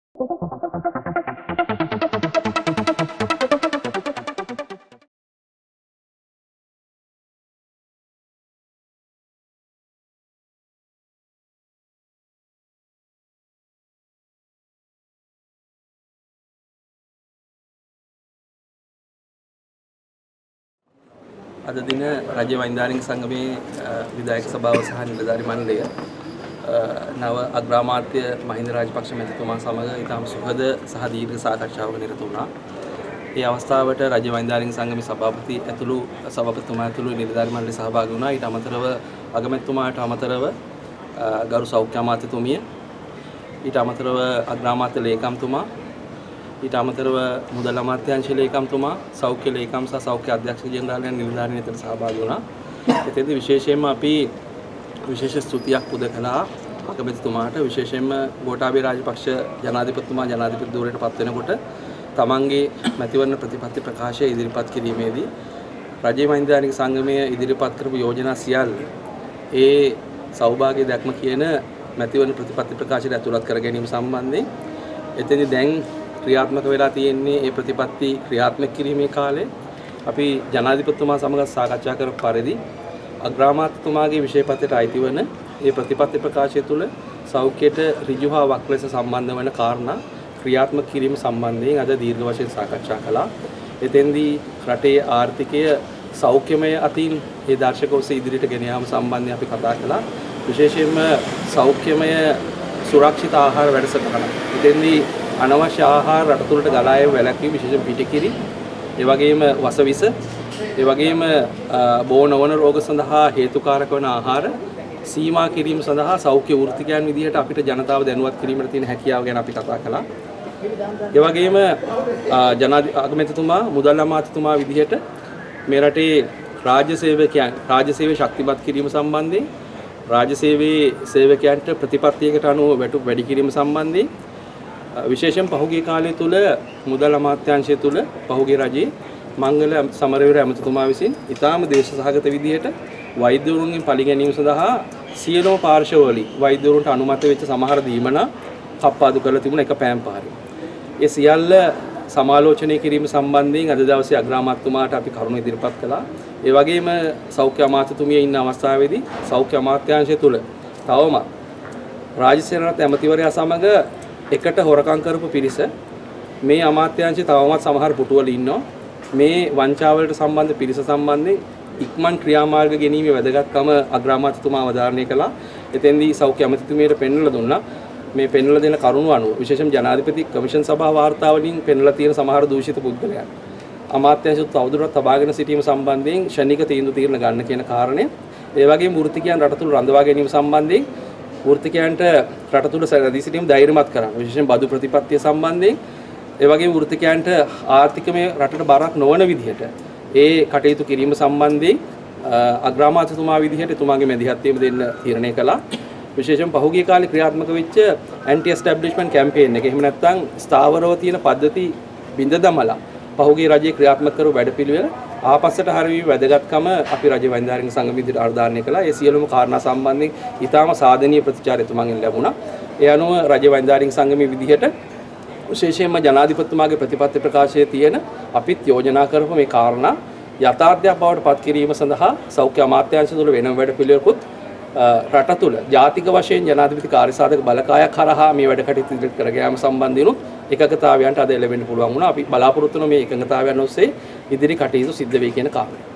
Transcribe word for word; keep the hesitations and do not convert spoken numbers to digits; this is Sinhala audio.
අද දින රජ්‍ය වෛද්‍යානික සංගමේ විධායක සභාව සහ නිලධාරි මණ්ඩලය නව අග්‍රාමාත්‍ය මහින්ද රාජපක්ෂ මැතිතුමා සමග ඉතාම සුහද සහ දීර්ඝ සාකච්ඡාවක නිරත වුණා. ඒ අවස්ථාවට රජ්‍ය වෛද්‍යානික සංගමේ සභාපති ඇතුළු සභාපතිතුමා ඇතුළු නිලධාරි මණ්ඩලය සහභාගී වුණා. ඊට අමතරව අගමැතිතුමාට අමතරව ගරු සෞඛ්‍ය අමාත්‍යතුමිය, ඊට අමතරව අග්‍රාමාත්‍ය ලේකම්තුමා, ඊට අමතරව මුදල් අමාත්‍යාංශ ලේකම්තුමා, සෞඛ්‍ය ලේකම් සහ සෞඛ්‍ය අධ්‍යක්ෂක ජෙනරාලයන් නිලධාරීන් අතර සහභාගී වුණා. එතෙන්දී විශේෂයෙන්ම අපි විශේෂ ස්තුතියක් පුද කළා අගමැතිතුමාට. විශේෂයෙන්ම ගෝඨාභය රාජපක්ෂ ජනාධිපතිතුමා ජනාධිපති ධූරයට පත් වෙනකොට තමන්ගේ මැතිවරණ ප්‍රතිපත්ති ප්‍රකාශය ඉදිරිපත් කිරීමේදී රජයේ වෛද්‍යානික සංගමයේ ඉදිරිපත් කරපු යෝජනා සියල්ල ඒ සෞභාග්‍ය දැක්ම කියන මැතිවරණ ප්‍රතිපත්ති ප්‍රකාශයට ඇතුළත් කර ගැනීම සම්බන්ධයෙන් එතෙන්දී දැන් ක්‍රියාත්මක වෙලා තියෙන්නේ ඒ ප්‍රතිපත්ති ක්‍රියාත්මක කිරීමේ කාලේ අපි ජනාධිපතිතුමා සමග සාකච්ඡා කරපු පරිදි අග්‍රාමාත්‍යතුමාගේ විෂයපත්‍රයට අයිති වන ඒ ප්‍රතිපත්ති ප්‍රකාශය තුළ සෞඛ්‍යයට ඍජු හා වක්‍ර ලෙස සම්බන්ධ වන කාරණා ක්‍රියාත්මක කිරීම සම්බන්ධයෙන් අද දීර්ඝ වශයෙන් සාකච්ඡා කළා. එතෙන්දී රටේ ආර්ථිකය සෞඛ්‍යමය අතින් ඒ දර්ශක ඔස්සේ ඉදිරියට ගෙන යාම සම්බන්ධයෙන් අපි කතා කළා. විශේෂයෙන්ම සෞඛ්‍යමය සුරක්ෂිත ආහාර වැඩසටහන. එතෙන්දී අනවශ්‍ය ආහාර රට තුළට ගලා ඒම වැළැක්වීම, විශේෂයෙන් පිටිකිරි, ඒ වගේම වසවිස, ඒ වගේම බෝ නොවන රෝග සඳහා හේතුකාරක වන ආහාර සීමා කිරීම සඳහා සෞඛ්‍ය වෘත්තිකයන් විදිහට අපිට ජනතාව දැනුවත් කිරීමට තියෙන හැකියාව ගැන අපි කතා කළා. ඒ වගේම ජනාධිපති අගමැතිතුමා මුදල් අමාත්‍යතුමා විදිහට මේ රටේ රාජ්‍ය සේවකයන් රාජ්‍ය සේවය ශක්තිමත් කිරීම සම්බන්ධයෙන් රාජ්‍ය සේවයේ සේවකයන්ට ප්‍රතිපත්තියකට අනුව වැටුප් වැඩි කිරීම සම්බන්ධයෙන් විශේෂයෙන් පහුගිය කාලය තුල මුදල් අමාත්‍යාංශය තුල පහුගිය රජයේ මංගල සමරවීර ඇමතිතුමා විසින් ඉතාම දේශසහගත විදිහට වෛද්‍යවරුන්ගෙන් පරිගැනීම සඳහා සියලුම පාර්ශවවලින් වෛද්‍යවරුන්ට අනුමත වෙච්ච සමහර දීමනා කප්පාදු කරලා තිබුණ එක පෑම් පාරේ. ඒ සියල්ල සමාලෝචනය කිරීම සම්බන්ධයෙන් අද දවසේ අග්‍රාමාත්‍යතුමාට අපි කරුණු ඉදිරිපත් කළා. ඒ වගේම සෞඛ්‍ය අමාත්‍යතුමිය ඉන්න අවස්ථාවේදී සෞඛ්‍ය අමාත්‍යාංශය තුල තවම රාජ්‍ය සේනාධිපති ඇමතිවරයා සමග එකට හොරකම් කරපු පිරිස මේ අමාත්‍යාංශයේ තවමත් සමහර පුටුවල ඉන්නවා. මේ වංචාවලට සම්බන්ධ පිරිස සම්බන්ධයෙන් ඉක්මන් ක්‍රියාමාර්ග ගැනීමේ වැදගත්කම අග්‍රාමාත්‍යතුමා අවධාරණය කළා. එතෙන්දී සෞඛ්‍ය අමාත්‍යතුමියට පෙන්වලා දුන්නා මේ පෙන්වලා දෙන කරුණු අනුව විශේෂම ජනාධිපති කමිෂන් සභාව වාර්තා වලින් පෙන්වලා තියෙන සමහර දූෂිත පුද්ගලයන් අමාත්‍යාංශය තවදුරටත් තබාගෙන සිටීම සම්බන්ධයෙන් ශනික තීන්දුව తీරන ගන්න කියන කාරණය. ඒ වගේම වෘත්තිකයන් රට තුල රඳවා ගැනීම සම්බන්ධයෙන් වෘත්තිකයන්ට රට තුල සැදී සිටීම ධෛර්යමත් කරන්න. විශේෂයෙන් බදු ප්‍රතිපත්තිය සම්බන්ධයෙන් ඒ වගේම වෘත්තිකයන්ට ආර්ථිකමය රටට බරක් නොවන විදිහට ඒ කටයුතු කිරීම සම්බන්ධයෙන් අග්‍රාමාත්‍යතුමා විදිහට එතුමාගේ මැදිහත් වීම දෙන්න තීරණය කළා. විශේෂයෙන් පහුගිය කාලේ ක්‍රියාත්මක වෙච්ච ඇන්ටි එස්ටැබ්ලිෂ්මන්ට් කැම්පේන් එක. එහෙම නැත්නම් ස්ථාවරව තියෙන පද්ධති බිඳ දමලා පහුගිය රජයේ ක්‍රියාත්මක කරු වැඩපිළිවෙල ආපස්සට හරවීමේ වැදගත්කම අපි රජ වෛද්‍යානික සංගම විදිහට ආධාරණය කළා. ඒ සියලුම කාරණා සම්බන්ධයෙන් ඊටාම සාධනීය ප්‍රතිචාර එතුමාගෙන් ලැබුණා. ඒ අනුව රජ වෛද්‍යානික සංගමයේ විදිහට විශේෂයෙන්ම ජනාධිපතිතුමාගේ ප්‍රතිපත්ති ප්‍රකාශයේ තියෙන අපිත් යෝජනා කරපු මේ කාරණා යථාර්ථයක් බවට පත් කිරීම සඳහා සෞඛ්‍ය අමාත්‍යාංශය තුළ වෙනම වැඩපිළිවෙලකුත් රට තුළ ජාතික වශයෙන් ජනාධිපති කාර්යසාධක බලකායක් හරහා මේ වැඩ කටයුතු ඉදිරියට කර ගැනීම සම්බන්ධීනුත් එකඟතාවයන්ට අද එළවෙන්න පුළුවන් වුණා. අපි බලාපොරොත්තු වෙන මේ එකඟතාවයන් ඔස්සේ ඉදිරි කටයුතු සිද්ධ වෙයි කියන කාරණය.